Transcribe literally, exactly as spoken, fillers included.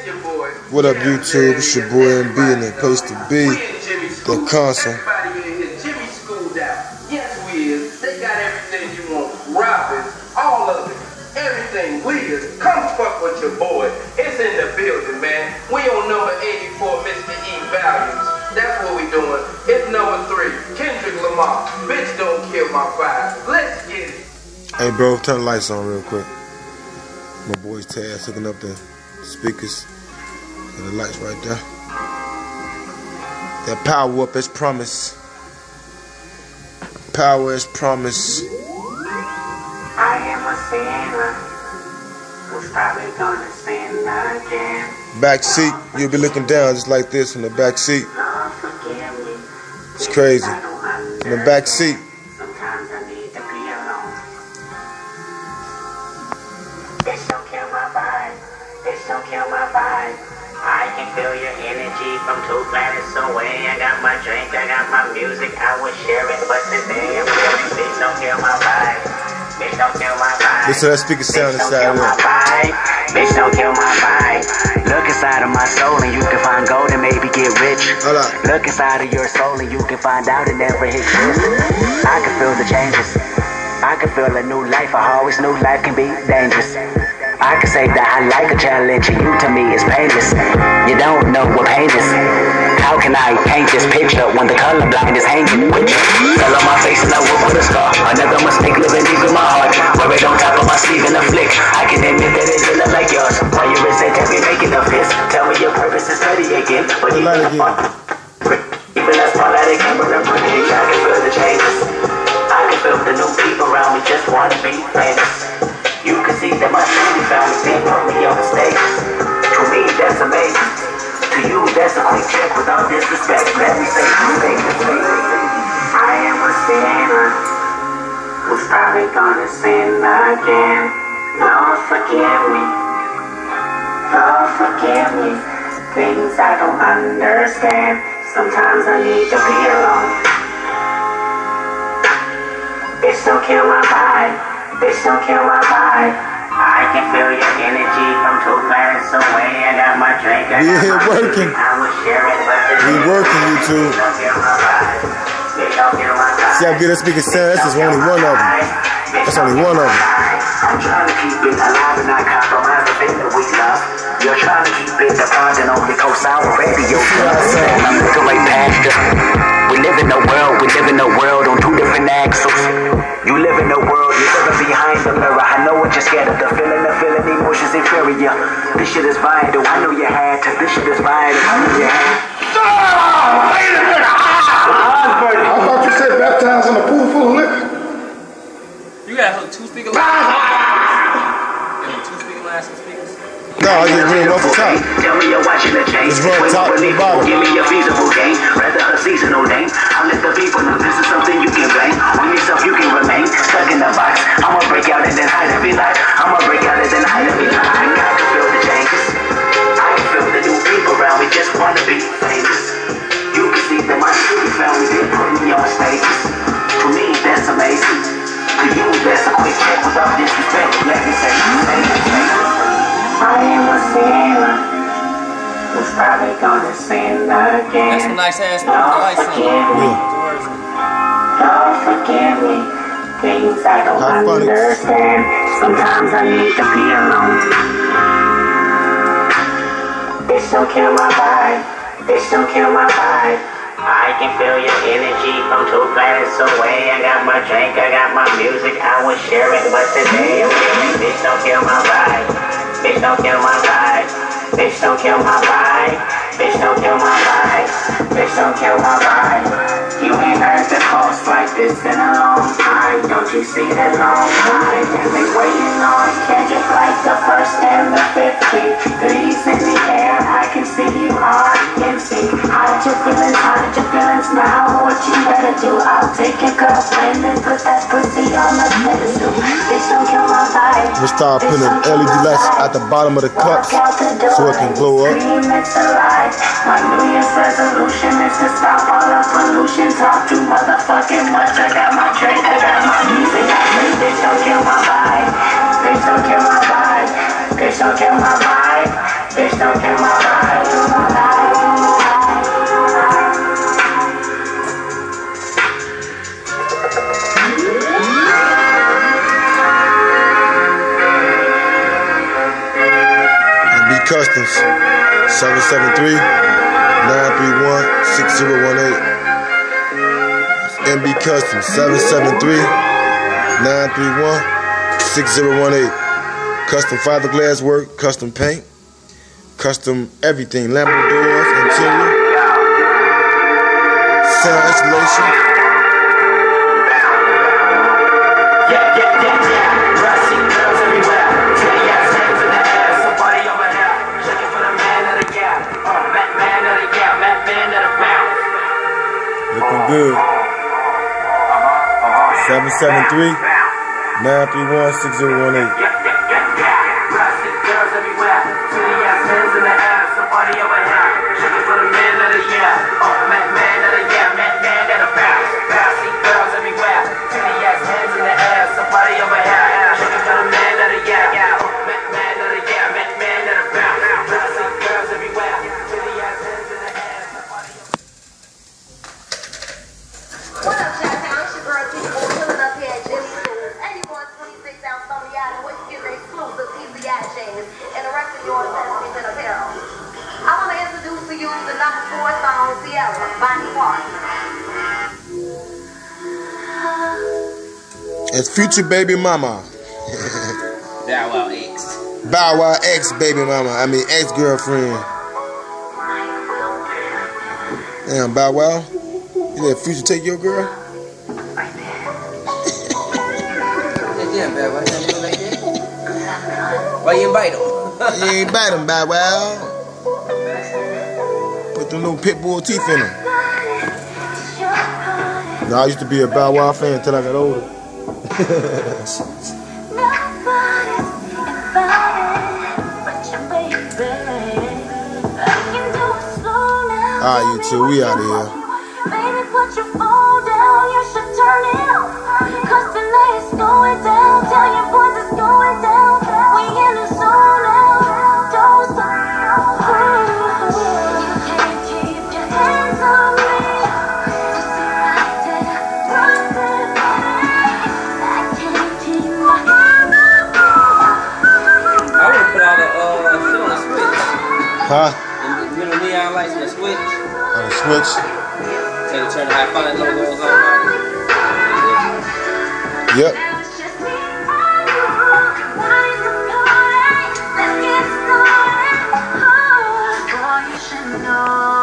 your boy. What up, YouTube? It's your boy M B in the place to be. The console. Everybody in here, Jimmy schooled out. Yes, we is. They got everything you want. Rappers, all of it. Everything. We is. Come fuck with your boy. It's in the building, man. We on number eighty-four, Mister E Values. That's what we doing. It's number three, Kendrick Lamar. Bitch, don't kill my vibe. Let's get it. Hey, bro, turn the lights on real quick. My boy's Taz hooking up the speakers and the lights right there. That power up as promised. Power as promised. I am a sinner who's probably gonna sin again. Back seat, you'll be looking down just like this in the back seat. Lord, forgive me. It's crazy. In the back seat. Sometimes I need to be alone. Bitch, don't kill my vibe. Bitch, don't kill my vibe. I can feel your energy from two planets away. I got my drink, I got my music, I was sharing, but today I'm feeling. Bitch, don't kill my vibe. Bitch, don't kill my vibe. Listen to that speaker sound inside of it. Bitch, don't kill my vibe. Look inside of my soul and you can find gold and maybe get rich. Look inside of your soul and you can find out it never hit truth. I can feel the changes. I can feel a new life. I always knew life can be dangerous. I can say that I like a challenge and you to me is painless. You don't know what pain is. How can I paint this picture when the color blind is hanging with you? Fell on my face and I will put a scar. Another mistake living deep in my heart. Wear it on top of my sleeve in a flick. I can admit that it didn't look like yours. Why you resent every making of this? Tell me your purpose is study again. But even that's all that it can, but I'm pretty I can feel the changes. I can feel the new people around me just want to be famous. You can see that my city found me, they put me on the stage. To me, that's amazing. To you, that's a quick check without disrespect. Let me say, I am a sinner who's probably gonna sin again. Lord, forgive me. Lord, forgive me. Things I don't understand. Sometimes I need to be alone. Bitch, don't kill my vibe. Bitch, don't kill my vibe. I can feel your energy from two planets away. I got my drink. I We here working. I was sharing, but We working, YouTube. See how good that speaker sound? That's just only one of them. That's only one of them. I'm trying to keep it alive and not compromise the thing that we love. You're trying to keep it apart and only co-sign with radio. I'm the right pastor. We live in a world, we live in a world on two different axles. You live in a world, you live behind the mirror. I know what you're scared of, the feeling, the feeling, emotions inferior. This shit is vital, I know you had to. This shit is vital, I know you had to. Oh, wait a minute! I thought you said baptized in a pool full of liquor. You got two speaker lines. Two speaker lines and speakers. No, I just ran off the top. Tell me you're watching the change. Just run top to the bottom. Give me a feasible game, rather a seasonal name. I'll let the people know this is something you can blame. On yourself you can remain stuck in the box. I'ma break out and then hide and be like. I'ma break out and then hide and be like. I can feel the changes. I can feel the new people around me just wanna be famous. You can see that my city found me, they put me on stages. To me, that's amazing. To you, that's a quick check without disrespect. Let me say, say, say. I am a sinner who's probably gonna sin again. That's some nice ass Lord, forgive me. Lord, forgive me. Things I don't understand. Sometimes I need to be alone. Bitch, don't kill my vibe. Bitch, don't kill my vibe. I can feel your energy from two planets away. I got my drink, I got my music, I was sharing, but today I'm feeling. Bitch, don't kill my vibe. Bitch, don't kill my vibe. Bitch, don't kill my vibe. Bitch, don't kill my vibe. Bitch, don't kill my vibe. You ain't heard the cost like this in a long time. Don't you see that long line? And they waiting on Kendrick like the first and the fifteenth. Threes in the air, I can see you are in sync. Hide your feelings, hide your feelings now. What you better do? I'll take your girlfriend and put that pussy on the pedestal. Bitch, don't kill my vibe. We'll start putting L E D lights at the bottom of the cups so it can glow up. My New Year's resolution is to stop all the pollution. Talk too motherfucking much. I got my drink, I got my music. Bitch, don't kill my vibe. Bitch, don't kill my vibe. Bitch, don't kill my vibe. Bitch, don't kill my Customs, seven seven three, nine three one, six zero one eight. M B Customs, seven seven three, nine three one, six zero one eight. Custom fiberglass work, custom paint, custom everything, Lambo doors, interior, sound installation. Yeah, yeah, yeah, yeah. Rusty girls everywhere. Titty ass hands in the air. Somebody over here. Checking for the man of the gap. Uh, man, man of the gap. Man, man of the bounce. Looking good. seven seven three, nine three one, six zero one eight. Yeah, yeah, yeah, yeah. Rusty girls everywhere. Titty ass hands in the air. Somebody over here. Checking for the man of the year. Uh, man, man of the year. Man, man of the bounce. Rusty girls everywhere. Titty ass hands in the air. Somebody over here. Checking for the man of the year. Uh, man, man of the year. Man, man of the bounce. Rusty girls everywhere. Titty ass hands in the air. Somebody over here. What up, Chi-Town? It's your girl, T-Boy, pulling up here at Jimmy's Food. eighty-one twenty-six ounce Stony Island, where you get the exclusive Easy Eye jeans and the rest of your accessories and apparel. I want to introduce to you the number four song, Sierra, Bonnie Park. It's Future Baby Mama. Bow Wow X. Bow Wow ex baby mama. I mean ex girlfriend. Damn, Bow Wow. You let Future take your girl? Yeah, Bow Wow. You do like that? Why you invite him? You ain't bite him, Bow Wow. Put them little pit bull teeth in him. No, I used to be a Bow Wow fan until I got older. Alright, you two, we out of here. Baby, put your phone down, you should turn it off. Cause tonight it's going down. Tell your boys it's going down. We in the zone now. Don't stop. You can't keep your hands on me. Just sit right there, right there. I can't keep my hands on me. I would put all the uh, shit on the switch. Huh? And the little neon lights on the switch. On the switch? So to turn the high five logos on. Yep. Now it's just me and you. Body's recording. Let's get started. Oh, boy, you should know.